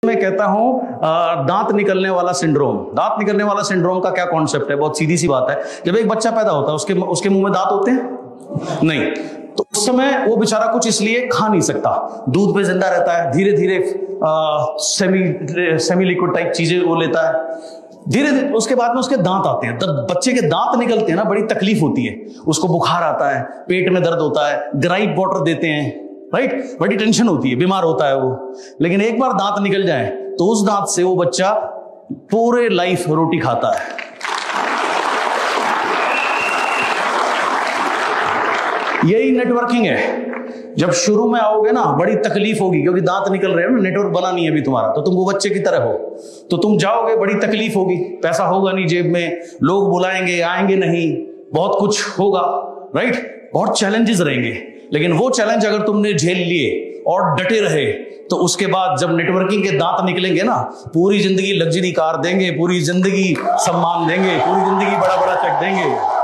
मैं कहता हूं दांत निकलने वाला सिंड्रोम। दांत निकलने वाला सिंड्रोम का क्या कॉन्सेप्ट है? बहुत सीधी सी बात है, जब एक बच्चा पैदा होता है उसके मुंह में दांत होते हैं? नहीं। तो उस समय वो बेचारा कुछ इसलिए खा नहीं सकता, दूध पे जिंदा रहता है, धीरे धीरे सेमी लिक्विड टाइप चीजें वो लेता है, धीरे धीरे उसके बाद में उसके दांत आते हैं। तब बच्चे के दांत निकलते हैं ना, बड़ी तकलीफ होती है, उसको बुखार आता है, पेट में दर्द होता है, ग्राइप वाटर देते हैं, राइट, बड़ी टेंशन होती है, बीमार होता है वो। लेकिन एक बार दांत निकल जाए तो उस दांत से वो बच्चा पूरे लाइफ रोटी खाता है। यही नेटवर्किंग है। जब शुरू में आओगे ना बड़ी तकलीफ होगी, क्योंकि दांत निकल रहे हैं ना, नेटवर्क बना नहीं है अभी तुम्हारा, तो तुम वो बच्चे की तरह हो, तो तुम जाओगे, बड़ी तकलीफ होगी, पैसा होगा नहीं जेब में, लोग बुलाएंगे आएंगे नहीं, बहुत कुछ होगा, राइट, बहुत चैलेंजेस रहेंगे। लेकिन वो चैलेंज अगर तुमने झेल लिए और डटे रहे, तो उसके बाद जब नेटवर्किंग के दांत निकलेंगे ना, पूरी जिंदगी लग्जरी कार देंगे, पूरी जिंदगी सम्मान देंगे, पूरी जिंदगी बड़ा बड़ा चेक देंगे।